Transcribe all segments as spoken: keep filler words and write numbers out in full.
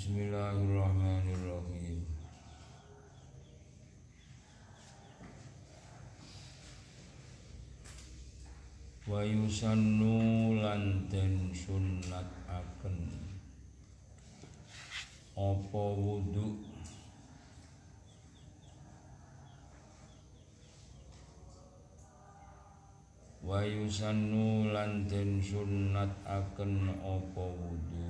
Bismillahirrahmanirrahim. Wa yusannu lan den sunnataken apa wudu wa yusannu lan den sunnataken apa wudu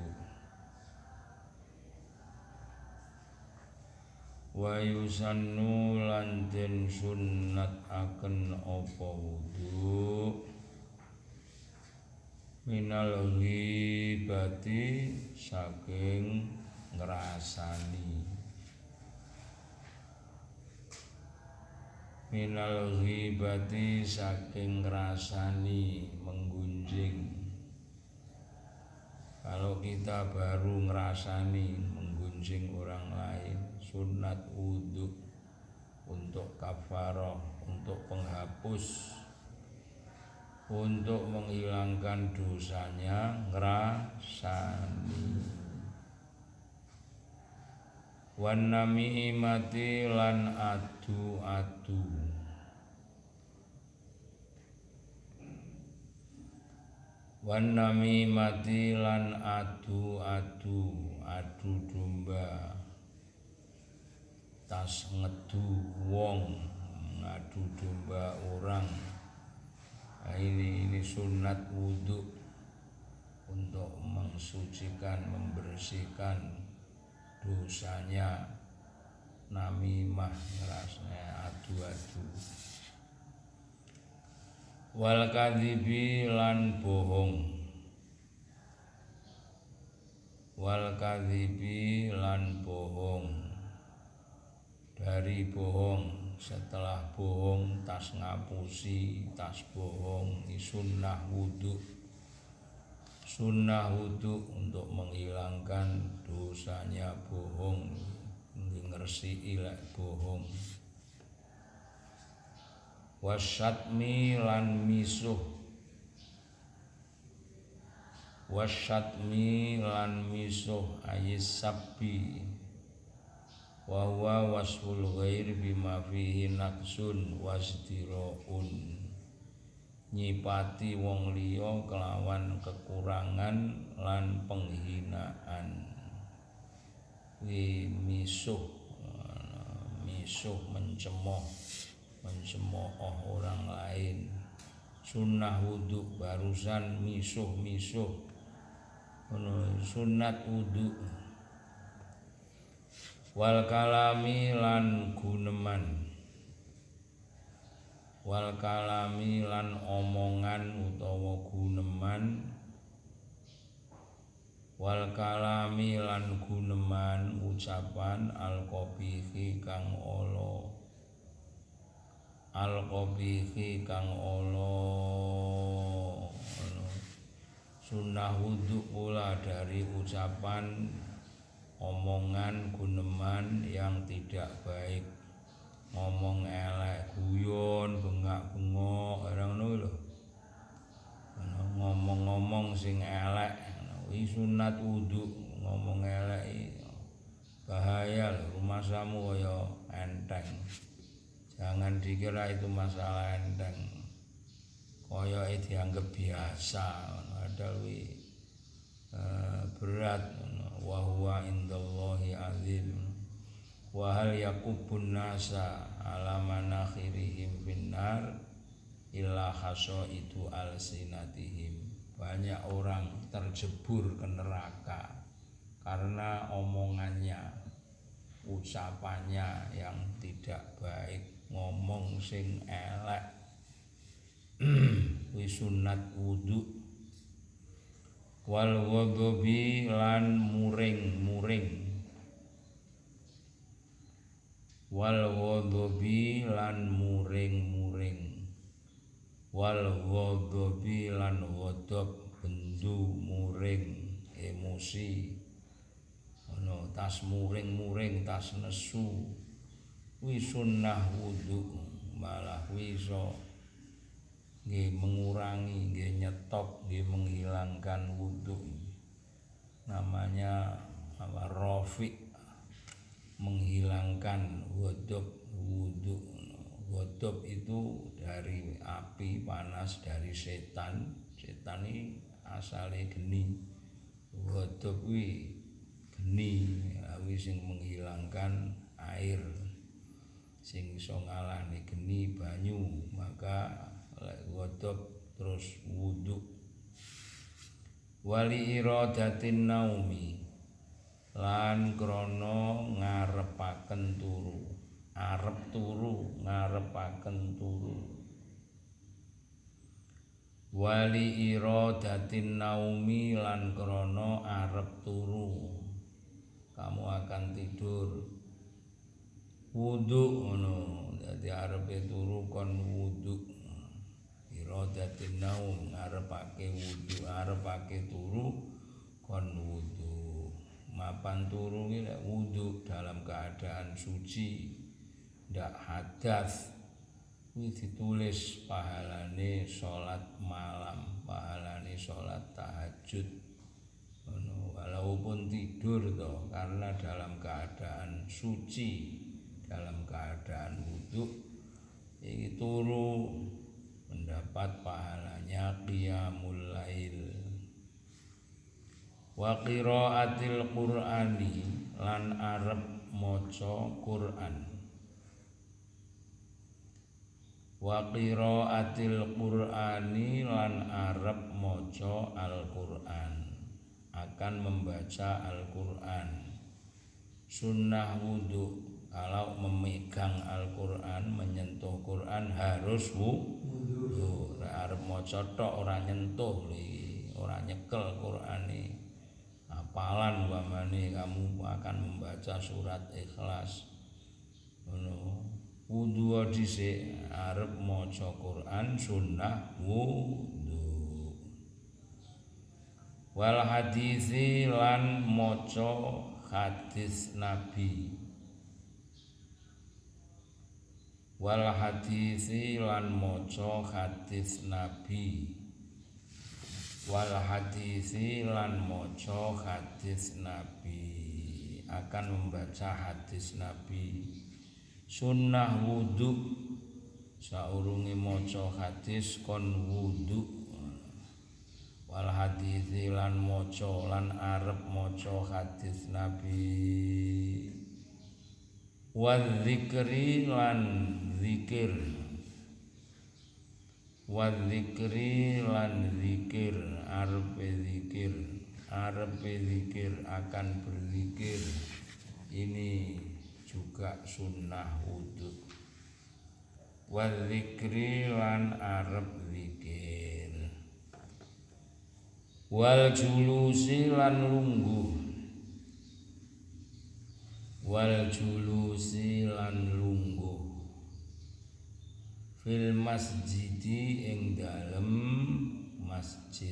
wa yusannu lan den sunnataken apa wudu minal ghibati saking ngrasani minal ghibati saking ngrasani menggunjing. Kalau kita baru ngrasani menggunjing orang lain, sunat wudhu untuk kafarah, untuk penghapus, untuk menghilangkan dosanya ngrasani. Wan namimati lan adu-adu wan namimati lan adu-adu adu domba tas ngedu wong ngadu domba orang. Nah, ini ini sunat wudhu untuk mensucikan, membersihkan dosanya namimah, ngerasanya adu-adu. Wal kadhibi lan bohong wal kadhibi lan bohong dari bohong. Setelah bohong tas ngapusi, tas bohong ini sunnah wudhu. Sunnah wudhu untuk menghilangkan dosanya bohong, ngersii lek bohong. Wasyatmi lan misuh wasyatmi lan misuh ayis sabi wa huwa wasful ghair bima fihi naqsun wasdiraun. Nyipati wong liya kelawan kekurangan lan penghinaan. Wi misuh misuh mencemooh mencemooh orang lain. Sunnah wudhu barusan misuh-misuh. Sunat wudhu. Wal kalami lan guneman wal kalami lan omongan utawa guneman wal kalami lan guneman ucapan al qabihi kang ala al qabihi kang ala. Sunnah wudhu pula dari ucapan, omongan, guneman yang tidak baik. Ngomong elek, guyon, bengak-bengok, orang ngono lho. Ngomong-ngomong sing elek, iki sunat wudhu. Ngomong elek bahaya lho, rumasamu kaya enteng. Jangan dikira itu masalah enteng. Kaya dianggap biasa, padahal wi uh, berat. Wa huwa indallahi azim. Wa hal yakubun nasa ala manakhirihim finnar illa khasaitu alsinatihim. Banyak orang terjebur ke neraka karena omongannya, ucapannya yang tidak baik, ngomong sing elek. Wi sunat wudhu. Wal ghadabi lan muring-muring wal ghadabi lan muring-muring wal ghadabi lan ghadab bendu muring emosi. Ono tas muring-muring, tas nesu. Wi sunnah wudhu, malah wi iso nggih mengurangi, nggih nyetop, nggih menghilangkan wudhu. Namanya apa? rafi' menghilangkan ghadab wudu. Ghadab itu dari api panas, dari setan. Setan ini asale geni. Ghadab kuwi geni, kuwi sing menghilangkan air, sing iso ngalahne geni banyu. Maka lek ghadab terus wudu. Wali iradatin naumi, lan krana ngarepaken turu, arep turu, ngarepaken turu. Wali iradatin naumi, lan krana arep turu, kamu akan tidur, wudu ngono. Dadi arepe turu kon wudu. Iradatin naum, ngarepake wudu, arepake turu kon wudu. Mapan turu iki lek wudu dalam keadaan suci, ndak hadas, kuwi ditulis pahalane salat malam, pahalane salat tahajud. Ngono, walaupun tidur toh, karena dalam keadaan suci, dalam keadaan wudu, iki turu mendapat pahalanya qiyamul lail. Wa qiraatil qur'ani, lan arep maca Qur'an. Wa qiraatil qur'ani, lan arep maca Al-Qur'an, akan membaca Al-Qur'an. Sunnah wudu, kalau memegang Al-Qur'an, menyentuh Qur'an harus wudu. Arep maca tok ora nyentuh iki, ora nyekel Qur'ane. Hafalan umpamane kamu akan membaca surat Ikhlas. Ngono. Wudu dhisik, arep maca Qur'an sunnah wudu. Wal hadisi, lan maca hadis Nabi. Wal hadisi, lan maca hadis Nabi. Wal hadisi, lan maca hadis Nabi, akan membaca hadis Nabi. Sunnah wudu, saurunge maca hadis kon wudu. Wal hadisi, lan maca, lan arep maca hadis Nabi. Wal zikri, lan zikir. Wal zikri, lan zikir, arepe zikir, arepe zikir, akan berzikir. Ini juga sunnah wudu. Wal zikri, lan arep zikir. Wal julusi, lan lungguh. Wal julusi, lan lungguh. Fil masjidi, ing dalem masjid.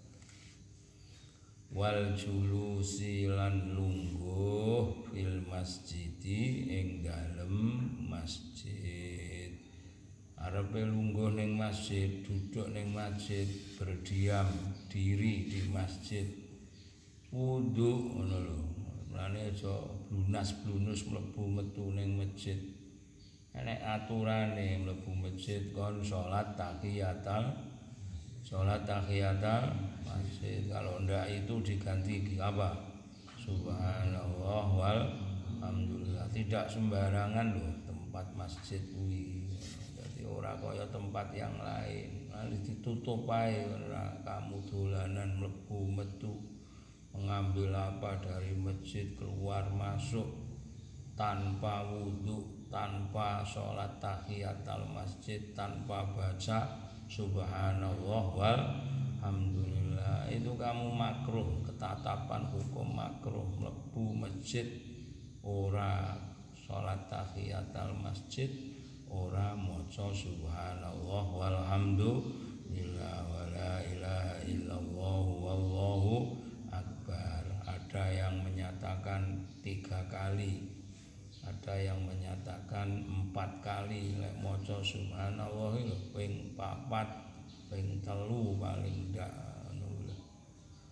Wal julusi, lan lungguh. Fil masjidi, ing dalem masjid. Arepe lungguh ning masjid, duduk ning masjid, berdiam diri di masjid, wudu ngono lho. Mulane aja blunas-blunus mlebu metu ning masjid. Enek aturane mlebu masjid kon salat tahiyatul salat tahiyatul masjid. Kalau ndak itu diganti apa? Subhanallah walhamdulillah. Tidak sembarangan loh tempat masjid kuwi. Jadi ora kaya tempat yang lain. Nanti ditutup ae ora kamu dolanan mlebu metu, mengambil apa dari masjid, keluar masuk tanpa wudu, tanpa sholat tahiyatul masjid, tanpa baca subhanallah walhamdulillah. Itu kamu makruh, ketatapan hukum makruh. Mlebu masjid ora sholat tahiyatul masjid, ora maca subhanallah walhamdulillah wala ilaha illallah wallahu akbar. Ada yang menyatakan tiga kali, ada yang menyatakan empat kali. Lek maca subhanallah itu ping papat, ping telu paling ndak.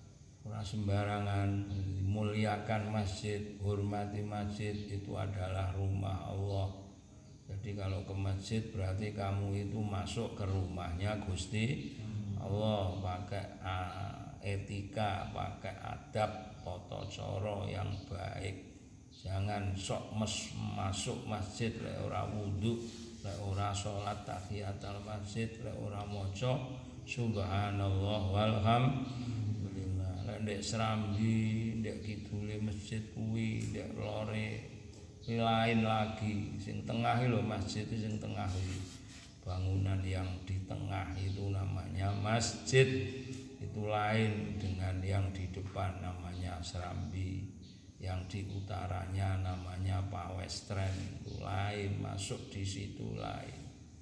ora sembarangan. Muliakan masjid, hormati masjid, itu adalah rumah Allah. Jadi kalau ke masjid berarti kamu itu masuk ke rumahnya Gusti Allah, pakai etika, pakai adab, tata cara yang baik. Jangan sok mes masuk masjid lek ora wudu, lek ora salat tahiyatul masjid, lek ora maca subhanallah walhamdulillah. Lek ndek Serambi, ndek kidule masjid kuwi, ndek lore lain lagi. Sing tengah lho masjid, sing tengah iki. Bangunan yang di tengah itu namanya masjid. Itu lain dengan yang di depan namanya Serambi. Yang di utaranya namanya Pawestren, itu lain, masuk di situ lain.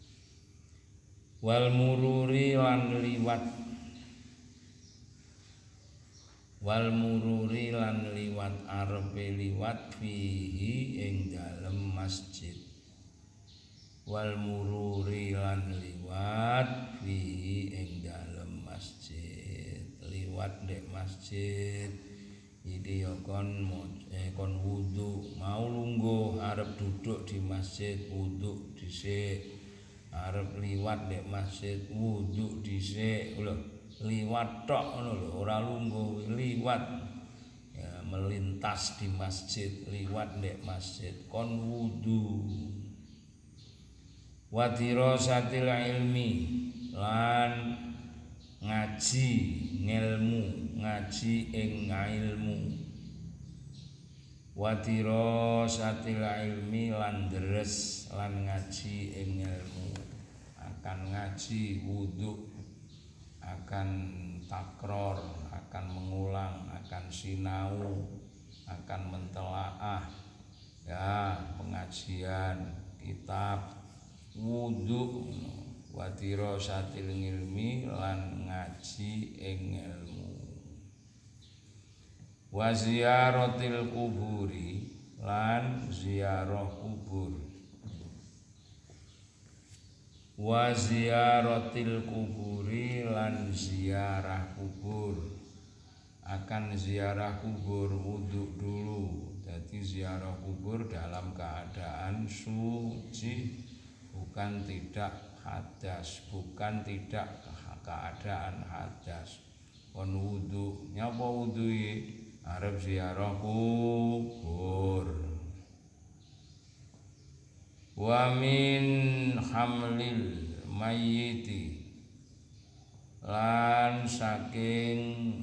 Wal mururi lan liwat, wal mururi lan liwat arepe liwat fihi ing dalem masjid. Wal mururi lan liwat fihi ing dalem masjid. Liwat ndek masjid iki ya kon eh, kon wudu, mau lungguh arep duduk di masjid wudu dhisik, arep liwat ndek masjid wudu dhisik lho, liwat tok ngono lho, ora lungguh, liwat ya, melintas di masjid, liwat ndek masjid kon wudu. Wa dirasatil ilmi lan ngaji ngilmu, ngaji ing ilmu. Wa dirasatil ilmi lan deres lan ngaji ing ilmu. Akan ngaji wudu, akan takror, akan mengulang, akan sinau, akan mentelaah ya pengajian kitab wudu. Wa dirasatil ilmi lan ngaji ing ilmu. Wa ziyaratil kuburi lan ziarah kubur. Wa ziyaratil kuburi lan ziarah kubur. Akan ziarah kubur wudu dulu. Jadi ziarah kubur dalam keadaan suci, bukan tidak hadas, bukan tidak keadaan hadas. Kon wudu, nyapa wudu iki? Arep ziarah kubur. Wa min hamlil mayyiti lan saking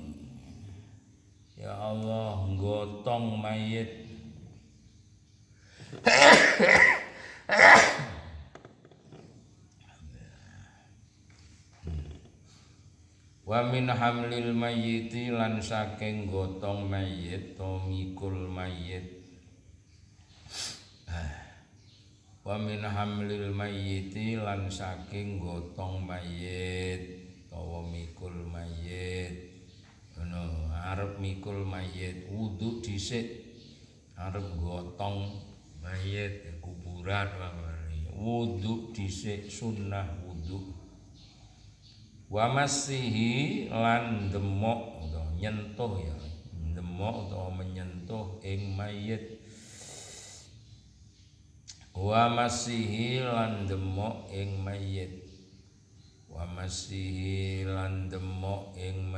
ya Allah nggotong mayit. Wa min hamlil mayyiti lan saking gotong mayit, to mikul mayit. Wa min hamlil mayyiti lan saking gotong mayit, to mikul mayit. Ngono, arep mikul mayit wudu dhisik, arep gotong mayit kuburan wudu dhisik, sunnah wudu. Wa masihi lan demok utawa nyentuh ya, demok utawa menyentuh ing mayit. Wa masihi lan demok ing mayit. Wa masihi lan demok ing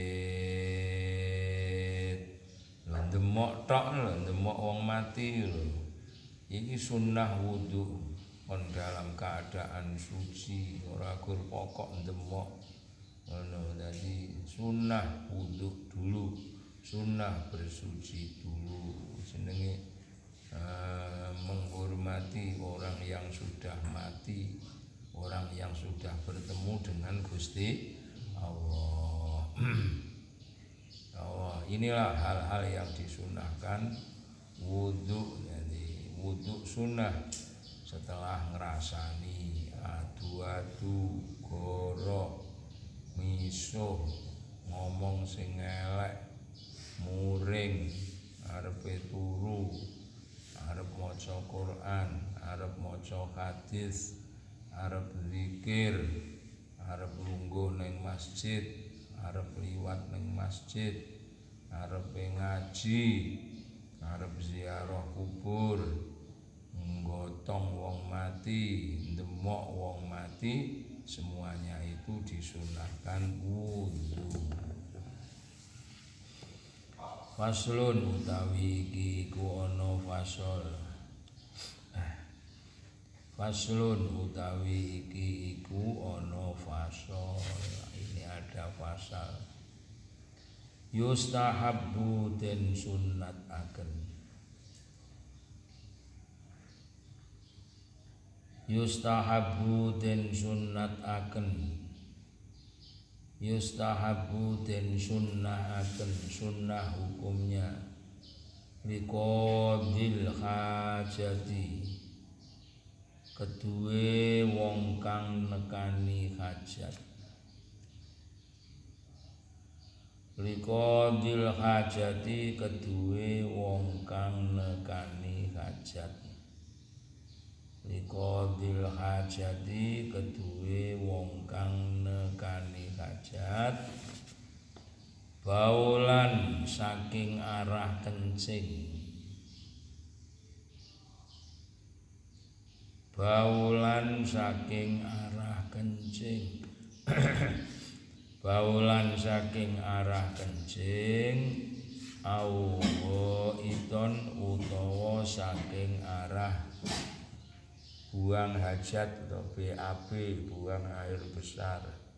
mayit. Lan demok tok lho, demok wong mati lho. Iki sunnah wudu. Kon dalam keadaan suci, ora gur pokok ndemok ngono. Dadi sunnah wudu dulu, sunnah bersuci dulu. Jenenge uh, menghormati orang yang sudah mati, orang yang sudah bertemu dengan Gusti Allah. Allah, inilah hal-hal yang disunahkan wudu. Jadi wudu sunnah. Setelah ngerasani adu-adu, gorok, misuh, ngomong sing elek, muring, arepe turu, arep maca Quran, arep maca hadis, arep zikir, arep lungguh ning masjid, arep liwat ning masjid, arepe ngaji, arep ziarah kubur, nggotong wong mati, ndemok wong mati, semuanya itu disunahkan wudu. Faslun utawi iki iku ana fasol. Faslun utawi iki iku ana fasol. Ini ada fasal. Yustahabbu den sunnataken. Yustahabbu den sunnataken. Yustahabbu den sunnahaken, sunnah hukumnya liqadil hajati, kedue wong kang nekani hajat. Liqadil hajati, kedue wong kang nekani hajat. Liqadil hajati, kedue wong kang nekani hajat. Baulan saking arah kencing. Baulan saking arah kencing. Baulan saking arah kencing. Au iton utawa saking arah buang hajat atau B A B, buang air besar.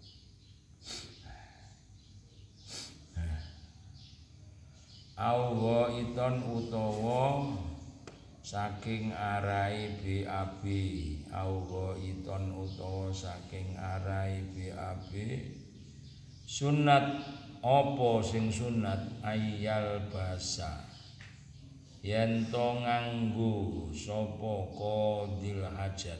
Au iton utawa saking arai B A B. Au iton utawa saking arai B A B. Sunat opo sing sunat ayyal basa, yen to nganggo sapa qadil hajat.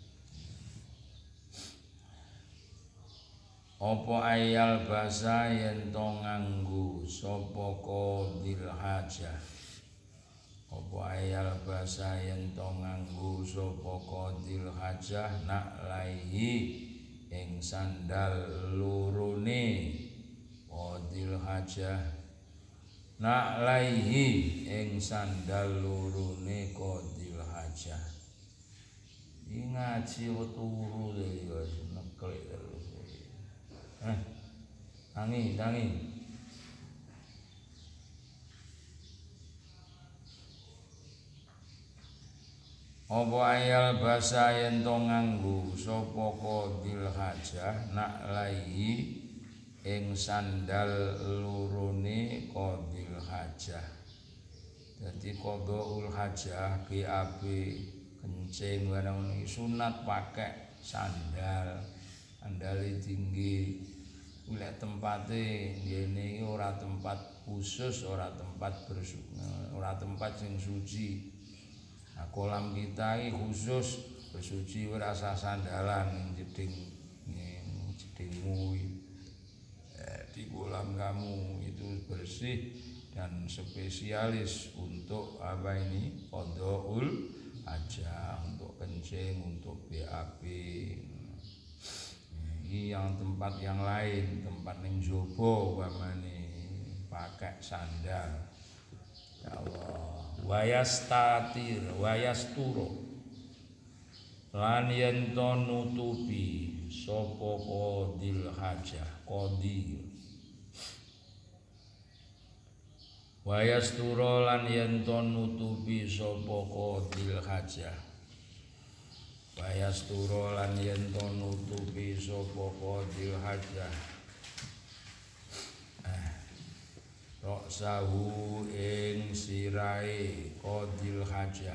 Apa ayal basa yen to nganggo sapa qadil hajat. Apa ayal basa yen to nganggo sapa qadil hajat nak laihi ing sandal lurune qadil hajat. Nak laihi ing sandal lurune qadil hajah. Iki ngaji turu ya neklek terus. Eh. Tangi, tangi. Apa ayal basa yen to nganggo sapa qadil hajah nak laihi ing sandal lurune qadil hajah. Dadi qadhaul hajah B A B kencing barang sunat pakai sandal. Sandale tinggi. Lek tempate ngene iki ora tempat khusus, ora tempat bersuci, ora tempat sing suci. Nah, kolam kita iki khusus bersuci ora usah sandalan ning jeding ning jedingmu. Di kolam kamu itu bersih dan spesialis untuk apa ini qadhaul hajah, untuk kencing, untuk B A B. Ini yang tempat yang lain, tempat ning jobo umpamane pakai sandal. Ya Allah, wayastatir wayasturo lan yen to nutupi sapa qadil hajah, qadil. Wayasturo lan yen to nutupi sapa qadil hajah. Wayasturo lan yen to nutupi sapa qadil hajah. Rok sahu ing sirahe qadil hajah.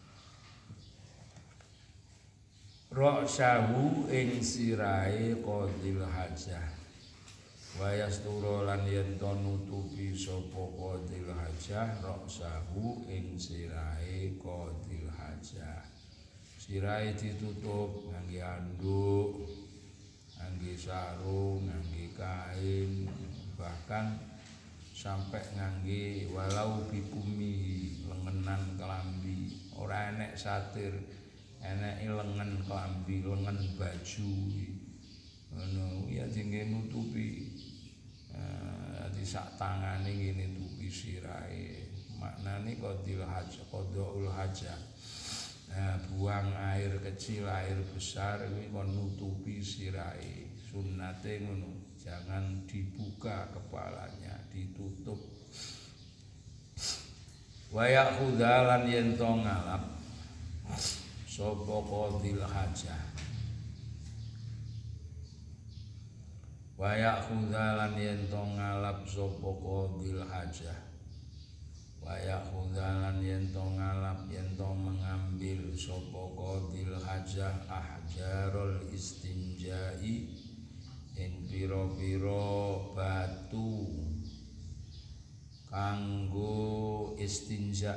Rok sahu ing sirahe qadil hajah. Wayasturo lan yen to nutupi sapa qadil hajah roksahu ing sirahe qadil hajah. Sirahe ditutup ngangge anduk, ngangge sarung, ngangge kain, bahkan sampai ngangge walau bikumi lengenan kelambi. Ora enek satir, enek lengen kelambi, lengen baju. Ngono ya dingge nutupi. Adi sak tangane ngene nutupi sirahe. Maknane qadil hajah, qadaul hajah. Nah, buang air kecil, air besar kuwi kon nutupi sirahe. Sunnate ngono, jangan dibuka kepalanya, ditutup. Wa ya'khudha lan yen to ngalap sapa qadil hajah. Wa ya'khudha lan yen to ngalap sapa qadil hajah. Wa ya'khudha lan yen to ngalap yen to mengambil sapa qadil hajah ahjarul istinjai ing pira-pira batu kanggo istinja.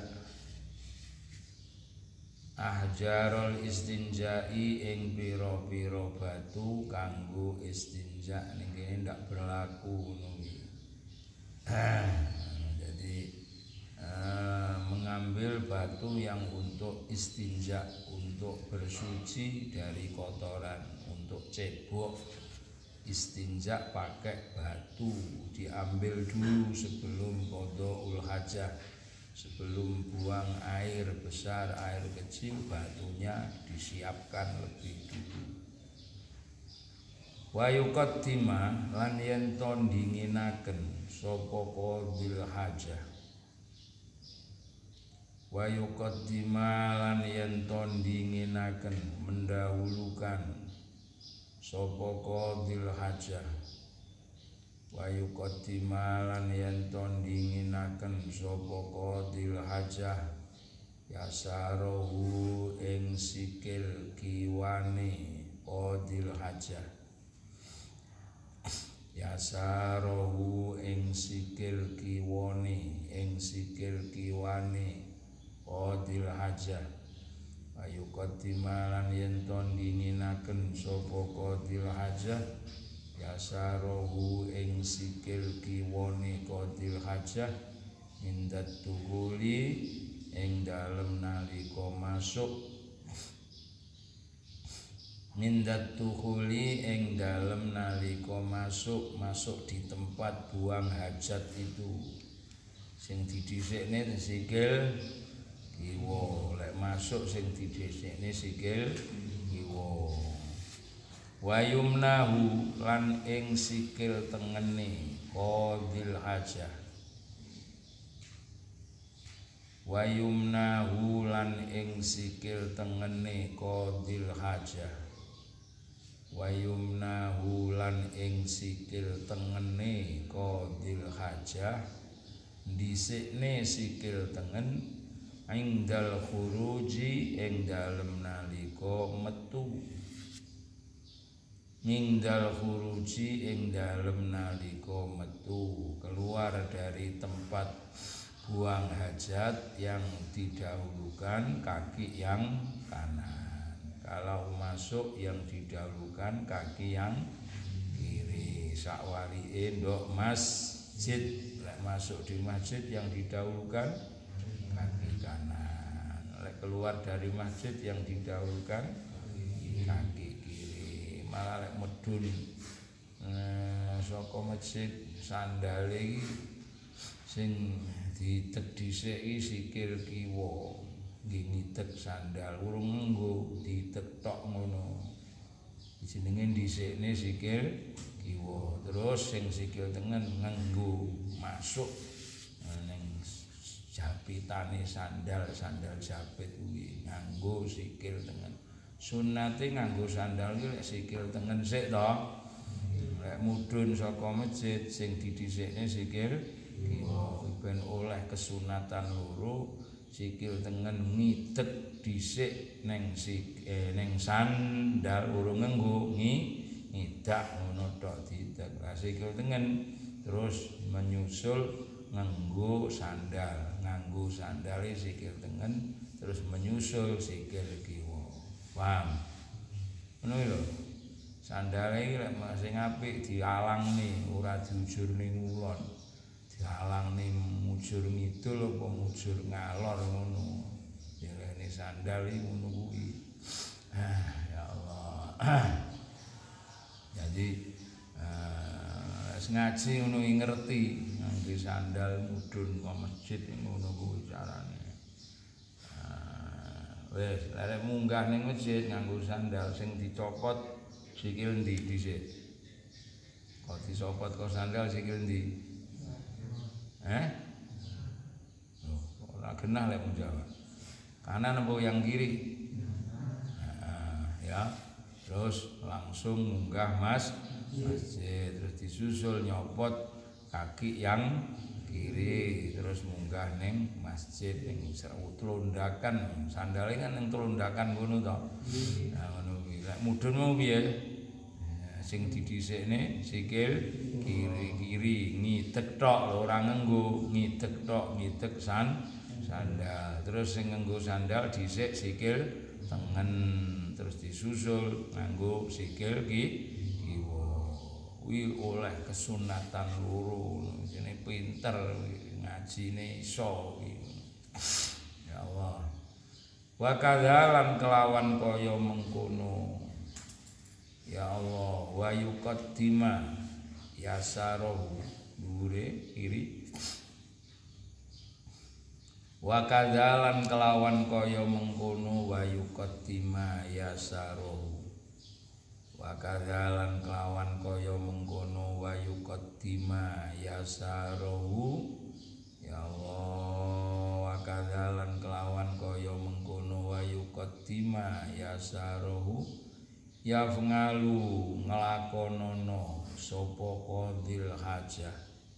Ahjarul istinjai ing pira-pira batu kanggo istinja ning kene ndak berlaku ngono iki. Jadi uh, mengambil batu yang untuk istinja, untuk bersuci dari kotoran, untuk cebok istinja pakai batu, diambil dulu sebelum qadaul hajah, sebelum buang air besar, air kecil, batunya disiapkan lebih dulu. Wa yuqaddima lan yen to ndinginaken sapa qadil hajah. Wa yuqaddima lan yen to ndinginaken mendahulukan sapa qadil hajah. Wa yuqaddima lan yen to ndinginaken sapa qadil hajah yasarahu ing sikil kiwane qadil hajah. Yasarahu ing sikil kiwane ing sikil kiwane qadil hajah. Ayu qaddimalan yen to ndinginaken sapa qadil hajah yasarohu ing sikil kiwane qadil hajah mindat tuhuli ing dalem nalika masuk mindat tuhuli ing dalem nalika masuk masuk di tempat buang hajat itu sing didhisikne sikil kiwa, lek masuk sing didhisikne sikil kiwa. Wa yumnahu lan ing sikil tengene qadil hajah. Wa yumnahu lan ing sikil tengene qadil hajah. Wa yumnahu lan ing sikil tengene qadil hajah. Dhisikne sikil tengen indal khuruji ing dalem nalika metu. Indal khuruji ing dalem nalika metu, keluar dari tempat buang hajat yang didahulukan kaki yang kanan. Kalau masuk yang didahulukan kaki yang kiri. Sakwalike ndok masjid, lek masuk di masjid yang didahulukan kaki kanan, lek keluar dari masjid yang didahulukan kaki kiri. Malah lek medun eh, saka masjid sandale iki sing ditek dhisik iki sikil kiwa, nggih ngitek sandal urung nganggo ditek tok ngono. Jenenge dhisikne sikil kiwa, terus sing sikil tengen nganggo masuk ning japitane sandal, sandal japit kuwi nganggo sikil tengen. Sunnate nganggo sandal ki lek sikil tengen sik to. Lek mudhun saka masjid sing didhisikne sikil kiwa ben oleh kesunatan loro, sikil tengen ngitek dhisik ning sik eh, ning sandal urung nganggo ngidak ngono tok ditek. Lah sikil tengen terus menyusul nganggo sandal, nganggo sandale sikil tengen terus menyusul sikil kiwa. Paham? Ngono lho. Sandale iki lek sing apik dialangni, ora diujur ning ulon. Dialangni mujur ngidul apa mujur ngalor ngono. Direne sandal iki ngono kuwi. Ah, ya Allah. Jadi eh, ngaji ngono ngerti ngangge sandal mudhun ke masjid ngono kuwi carane. Wes, lek munggah ning masjid nganggo sandal sing dicopot sikil ndi dhisik. Kok dicopot kok sandal sikil ndi? Eh? Oh, ora genah lek menjawab. Kanan apa yang kiri? Nah, ya. Terus langsung munggah Mas masjid, terus disusul nyopot kaki yang kiri, terus munggah ning masjid ning telundakan sandale kan ning telundakan ngono to. Nah ngono kuwi. Lek mudhun mau piye? Sing didhisikne sikil kiri-kiri ngidek tok lho ora ngenggo ngidek tok ngidek san sandal. Terus sing ngenggo sandal dhisik sikil tengen terus disusul nganggo sikil ki kiwa. Kuwi oleh kesunatan loro jenenge pinter ngajine iso ya Allah. Wa kadzalan kelawan kaya mengkono ya Allah wa yuqaddima yasarahu dhuwure kiri wa kadzalan kelawan kaya mengkono wa yuqaddima yasarahu wa kadzalan kelawan kaya mengkono wa yuqaddima yasarahu ya Allah wa kadzalan kelawan kaya mengkono wa yuqaddima yasarahu ya fngalu nglakonono sapa qadil hajah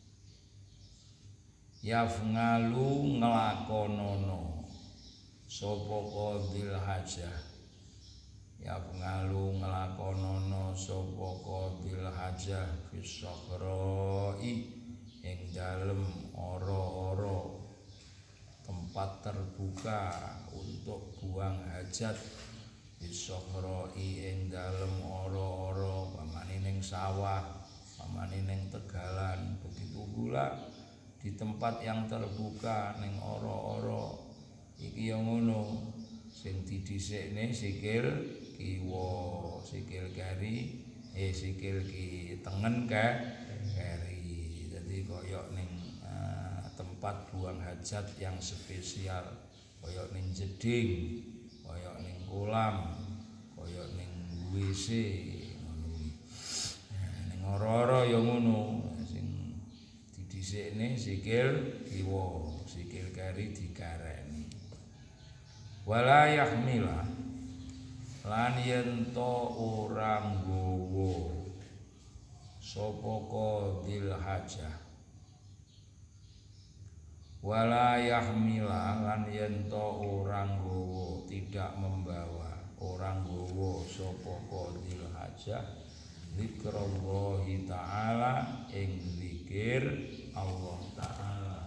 ya fngalu nglakonono sapa qadil hajah ya fngalu nglakonono sapa qadil hajah fisakrai ing dalem ora-ora tempat terbuka untuk buang hajat bisokhroi ing dalem ora-ora pamane ning sawah pamane ning tegalan begitu pula di tempat yang terbuka ning ora-ora iki ya ngono sing didhisikne sikil kiwa sikil kari eh sikil ki tengen ka kari dadi koyo ning uh, tempat buang hajat yang spesial koyo ning jeding koyo ning kolam koyo ning W C ngono kuwi. Ning ora-ora ya ngono sing didhisikne sikil kiwa, sikil kari dikareni. Wala yahmila lan yen to ora nggawa sapa qadil hajah wala yahmila lan yen to ora nggawa tidak membawa orang nggawa sapa qadil hajah zikrallahi taala ing zikir Allah taala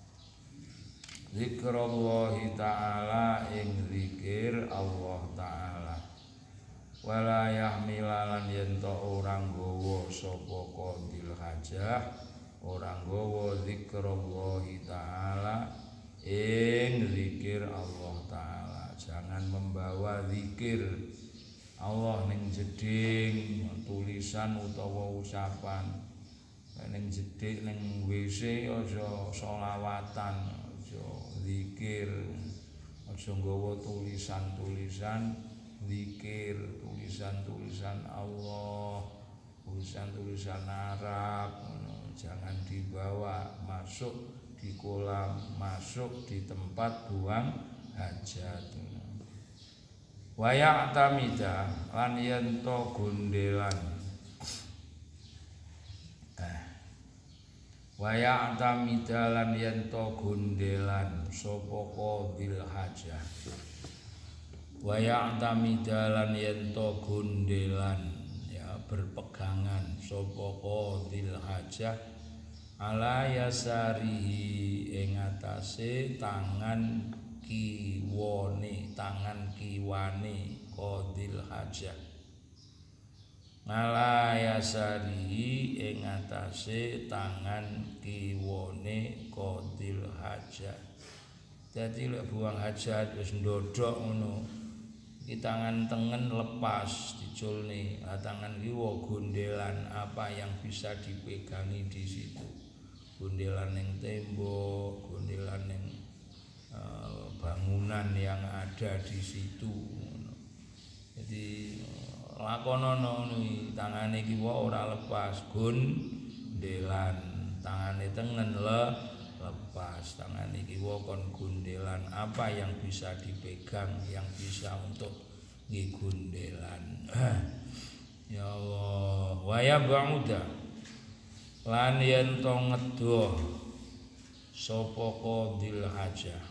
zikrallahi taala ing zikir Allah taala wala yahmila lan yen to ora nggawa sapa qadil hajah orang gowo zikrallahi ta'ala ing zikir Allah ta'ala. Jangan membawa zikir Allah ning jeding tulisan utawa ucapan ning jeding ning W C aja selawatan aja zikir aja nggawa tulisan-tulisan zikir tulisan-tulisan Allah tulisan-tulisan Arab jangan dibawa masuk di kolam, masuk di tempat buang hajat. Wa ya'tamida lan yen to gondelan. Eh. Wa ya'tamida lan yen to gondelan sapa qadil hajah. Wa ya'tamida lan yen to gondelan berpegangan sapa qadil hajah ala yasarihi ing atase tangan kiwane tangan kiwane qadil hajah ala yasarihi ing atase tangan kiwane qadil hajah dadi lek buang hajat wis ndodok ngono iki tangan tengen lepas diculne, tangan kiwa gondelan apa yang bisa dipegangi di situ. gondelan ning tembok, gondelan ning uh, bangunan yang ada di situ. Jadi lakonono iki tangane kiwa ora lepas gondelan, tangane tengen le lepas, tangane kiwa kon gondelan apa yang bisa dipegang, yang bisa untuk ngigundelan. Ya Allah, waya ba'uda lan yen to ngedoh sapa qadil hajah.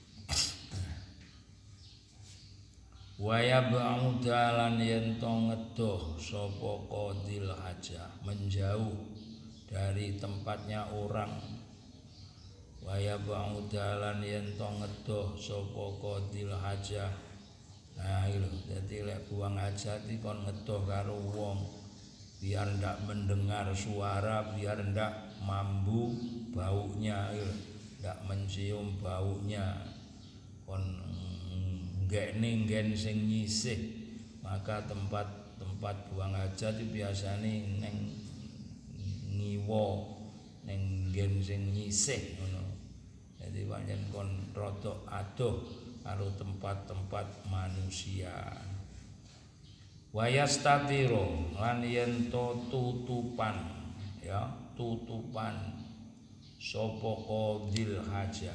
Waya ba'uda lan yen to ngedoh sapa qadil hajah, menjauh dari tempatnya orang. Waya ba'uda lan yen to ngedoh sapa qadil hajah. Nah iki lho, dadi lek buang hajat iki kon ngedoh karo wong biar ndak mendengar suara, biar ndak mambu baunya, ndak mencium baunya, kon nggekne nggen sing nyisih. Maka tempat-tempat buang hajat itu biasane ning ngiwa, ning nggen sing nyisih ngono. Jadi pancen kon rada adoh karo tempat-tempat manusia. Wayastatiro lan yen to tutupan, ya tutupan sapa qadil hajah.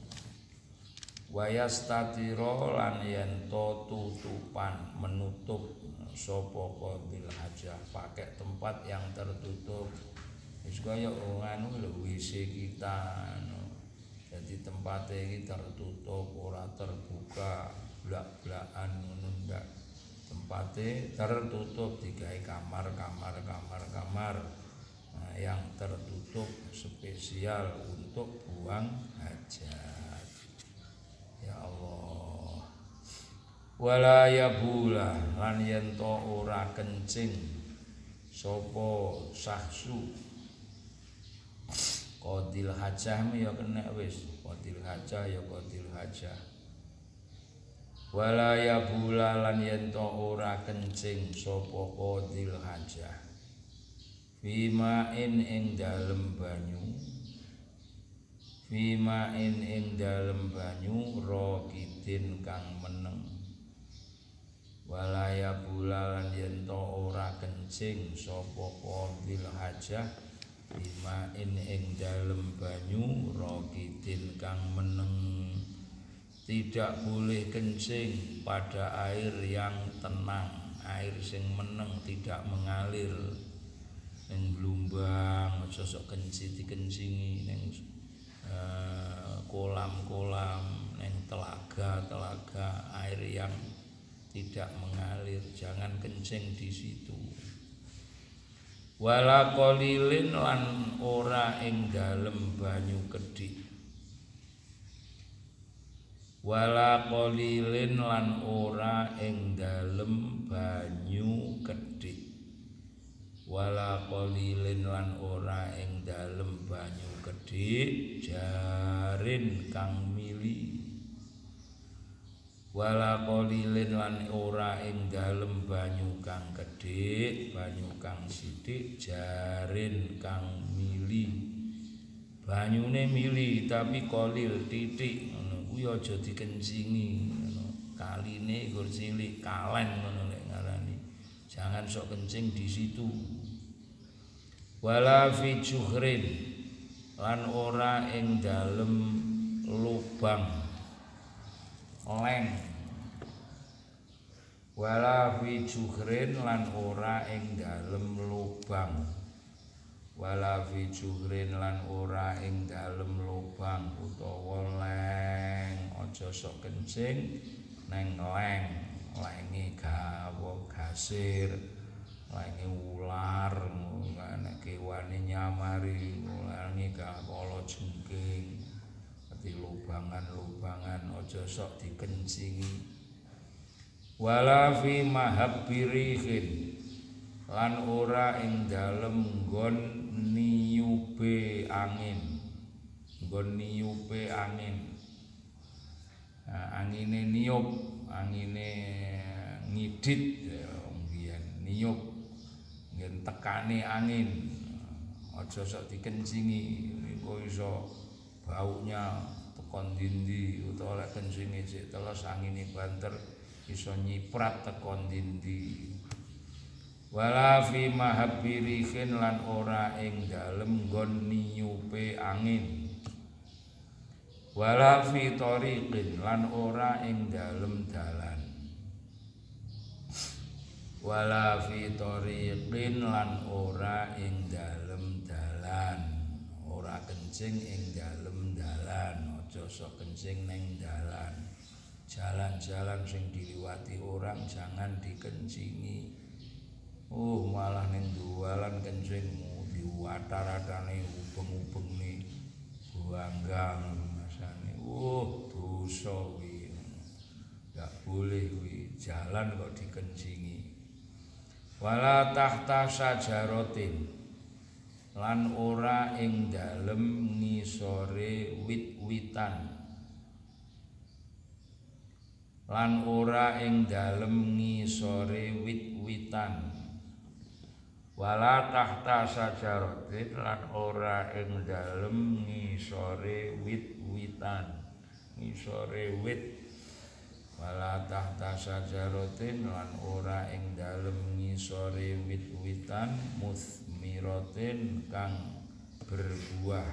Wayastatiro lan yen to tutupan, menutup sapa qadil hajah, pakai tempat yang tertutup. Wis kaya anu lho W C kita anu. Jadi tempatnya ini tertutup, ora terbuka, blak-blakan ngono ndak. Tempatnya tertutup, digawe kamar, kamar, kamar, kamar. Nah, yang tertutup spesial untuk buang hajat. Ya Allah. Wala yabula lan yen to ora kencing sapa sahsu qadil hajah ya kena wis, qadil hajah ya qadil hajah. Wala yabula lan yen to ora kencing sapa qadil hajah fima in ing dalem banyu, fima in ing dalem banyu raqidin kang meneng. Wala yabula lan yen to ora kencing sapa qadil hajah bima in ing dalem banyu raqidin kang meneng. Tidak boleh kencing pada air yang tenang, air sing meneng, tidak mengalir ning blumbang, aja sok kencing dikencingi ning uh, kolam-kolam, ning telaga-telaga, air yang tidak mengalir, jangan kencing di situ. Wala qalilin lan ora ing dalem banyu kedhik. Wala qalilin lan ora ing dalem banyu kedhik. Wala qalilin lan ora ing dalem banyu kedhik jarin kang mili. Wala qalilin lan ora ing dalem banyu kang gedhe, banyu kang sithik jarin kang mili. Banyune mili tapi qalil titik ngono kuwi aja dikencingi ngono. Kaline gur cilik kalen ngono lek ngarani. Jangan sok kencing di situ. Wala fi juhrin lan ora ing dalem lubang leng. Wala fi juhrin lan ora ing dalem lubang. Wala fi juhrin lan ora ing dalem lubang utawa leng. Aja sok kencing neng leng, lenge gawa gasir, lenge ular, nek kewane nyamari, lenge kala jengking. Di lubangan-lubangan aja sok dikencingi. Wala fi mahabbirihin lan ora ing dalem nggon niyupe angin, nggon niyupe angin. Nah, angine niup, angine ngidit ya mbiyen niup, ngen tekane angin. aja sok dikencingi engko iso baunya tekon dindi utawa lek kencinge cek teles angine banter iso nyiprat tekon dindi. Wala fi mahabbirihin lan ora ing dalem nggon niupe angin. Wala fi tariqin lan ora ing dalem dalan. Wala fi tariqin lan ora ing dalem dalan. Ora kencing ing dalem dalan, aja sok kencing ning dalan. Jalan-jalan sing diliwati orang jangan dikencingi. Oh malah ning dualan kencingmu diwatar-atane ubeng-ubeng nih buanggang masane. Oh dosa kuwi. Enggak boleh kuwi, jalan kok dikencingi. Wala tahta sajaratin lan ora ing dalem ngisore wit-witan. Lan ora ing dalem ngisore wit-witan. Wala tahta sajaratin lan ora ing dalem ngisore wit-witan. Ngisore wit. Wala tahta sajaratin lan ora ing dalem ngisore wit-witan muthmiratin kang berbuah.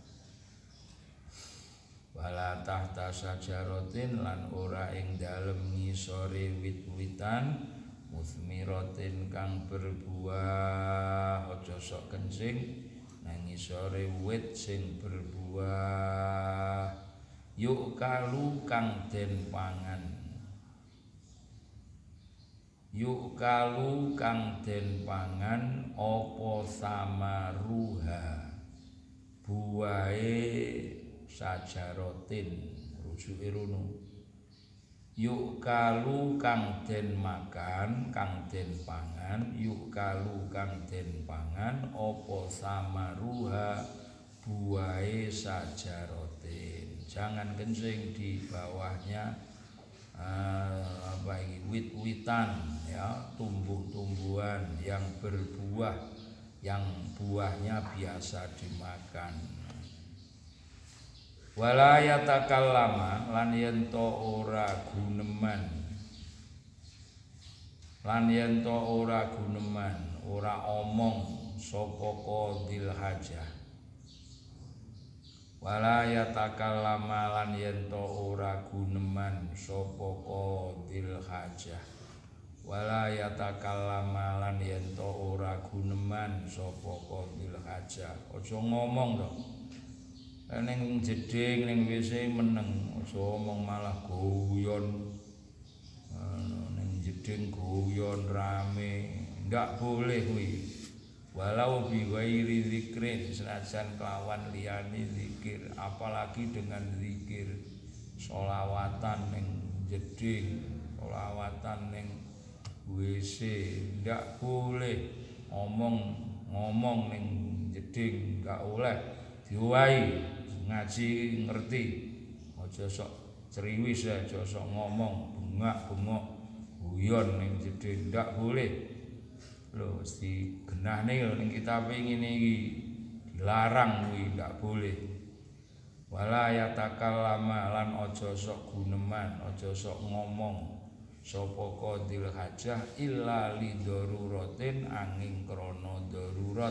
Wala tahta sajaratin lan ora ing dalem ngisore wit-witan muthmiratin kang berbuah. Aja sok kencing nang ngisore wit sing berbuah. Yuk kalu kang den pangan. Yuk kalu kang den pangan apa samaruha buahe sajaratin. Rujuke rono. Yuk kalu kang den makan, kang den pangan, yuk kalu kang den pangan apa samaruha buahe sajaratin. Jangan kencing di bawahnya uh, apa ini wit-witan ya, tumbuh-tumbuhan yang berbuah yang buahnya biasa dimakan. Wala yatakallama lan yen to ora guneman. Lan yen to ora guneman, ora omong sapa qadil hajah. Wala yatakallama lan yen to ora guneman sapa qadil hajah. Wala yatakallama lan yen to ora guneman sapa qadil hajah. Aja ngomong to. Ning jeding ning W C meneng, aja omong malah guyon. Ning jeding guyon rame, ndak boleh kuwi. Walau bi ghairi zikrin, senajan kelawan liyane zikir, apalagi dengan zikir. Sholawatan ning jeding, sholawatan ning W C, ndak boleh omong ngomong ning jeding, ndak oleh diwai. Ngaji ngerti, aja sok ceriwis, aja sok ngomong bengak-bengok guyon ning jeding, ndak boleh. Lho mesti genahne ning kitab ngene iki dilarang kuwi, ndak boleh. Wala yatakallama lan aja sok guneman, aja sok ngomong sapa qadil hajah illa li daruratin angin krana darurat.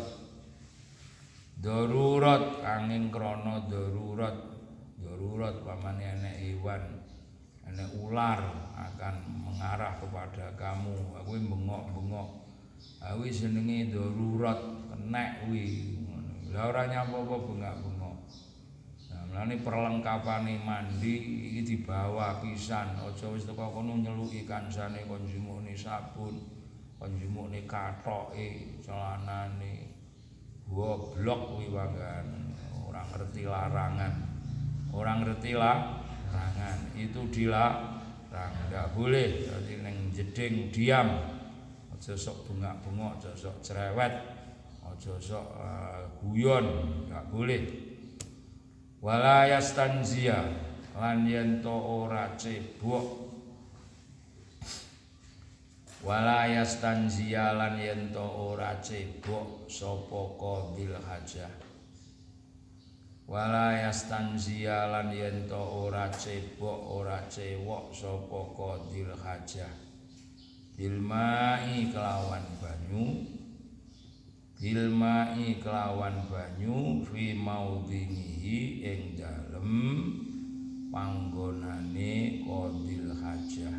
Darurat angin krana darurat. Darurat pamane enek hewan, enek ular akan mengarah kepada kamu, kuwi bengok-bengok. Kuwi jenenge darurat, kenek kuwi. Lah ora nyapa-apa bengak-bengok. Nah, mulane perlengkapane mandi iki dibawa pisan. Aja wis teko kono nyeluki kancane kon jumukne sabun, kon jumukne kathoke, celanane. Goblok kuwi wagan, orang ngerti larangan. Orang ngerti larangan itu dilarang, enggak boleh. Jadi ning jeding diam. Aja sok bengak-bengok, aja sok cerewet, aja sok uh, guyon, enggak boleh. Wala yastanzia lan yen to ora cebok. wala yastanziya lan yen to ora cebok sapa qadil hajah wala yastanziya lan yen to ora cebok ora cewok sapa qadil hajah bilmai kelawan banyu bilmai kelawan banyu fi maudhinihi ing dalem panggonane qadil hajah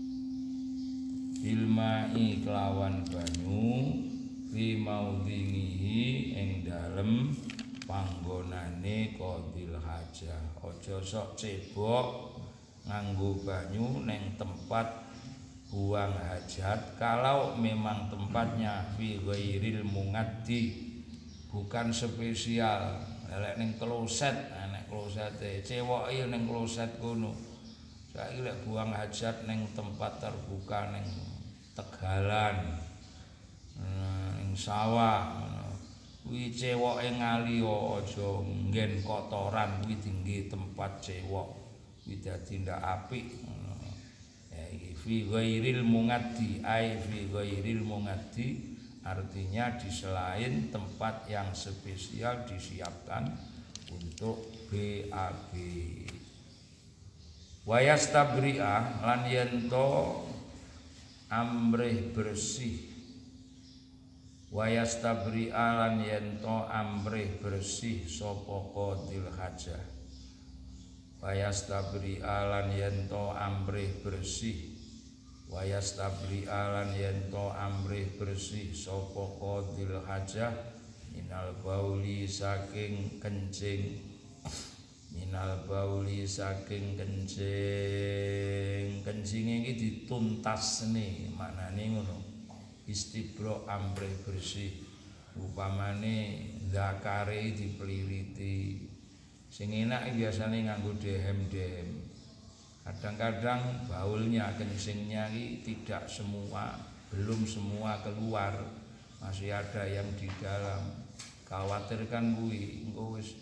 bilmai kelawan banyu fi maudhinihi ing dalem panggonane qadil hajah aja sok cebok nganggo banyu ning tempat buang hajat kalau memang tempatnya fi ghairil mungaddi bukan spesial lek ning kloset nek klosete cewoke ning kloset kono saiki lek buang hajat ning tempat terbuka ning tegalan ning sawah kuwi cewoke ngali aja nggen kotoran kuwi tinggi tempat cewok kuwi dadi ndak apik ya iki fi ghairil mungaddi ai fi ghairil mungaddi artinya di selain tempat yang spesial disiapkan untuk B A B wayastabri'ah lan yento amrih bersih wayastabri'a lan yento amrih bersih sapa qadil hajah wayastabri'a lan yento amrih bersih wayastabri'a lan yento amrih bersih sapa qadil hajah minal bauli saking kencing minal bauli saking kencing kencing iki dituntasne maknane ngono istibro amrih bersih upamane zakare dipeliriti sing enak biasane nganggo dehem-dehem kadang-kadang baulnya kencingnya ini tidak semua belum semua keluar masih ada yang di dalam khawatirkan kuwi engko wis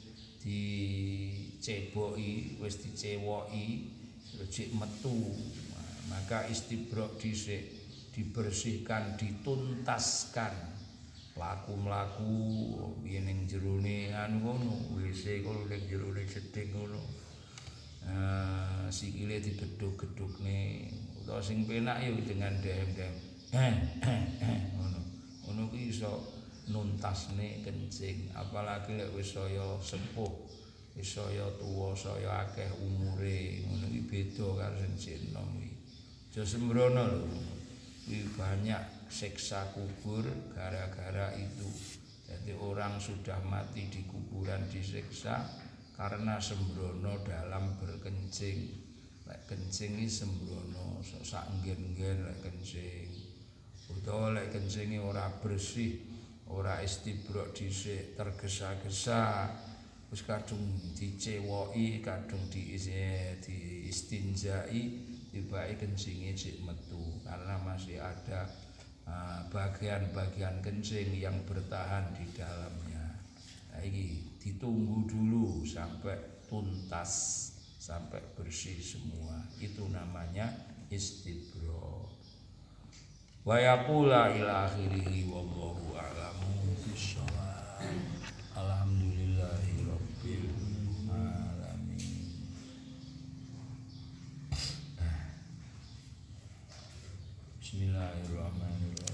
diceboki wis dicewoki rejek metu maka istibrok dhisik dibersihkan dituntaskan laku-laku piye ning jerone anu ngono W C kulo ning jerone jeding ngono eh sikile digedhuk-gedhukne utawa sing penak ya dengan dehem-dehem ngono ngono kuwi iso nuntasne kencing apalagi lek wis saya sepuh wis saya tuwa saya akeh umure ngono iki beda karo sing jeno kuwi aja sembrono lho kuwi banyak siksa kubur gara-gara itu jadi orang sudah mati di kuburan disiksa karena sembrono dalam berkencing lek kencing iki sembrono sok sak nggen-nggen lek kencing utawa lek kencinge ora bersih ora istibrok dhisik tergesa-gesa wis kadung dicewoki kadung diisi diistinjai tibake kencinge cek metu karena masih ada bagian-bagian uh, kencing yang bertahan di dalamnya. Nah, ini ditunggu dulu sampai tuntas sampai bersih semua itu namanya istibro wa yaqula ila akhirih wallahu a'lamu bissawab alhamdulillahi rabbil alamin bismillahirrahmanirrahim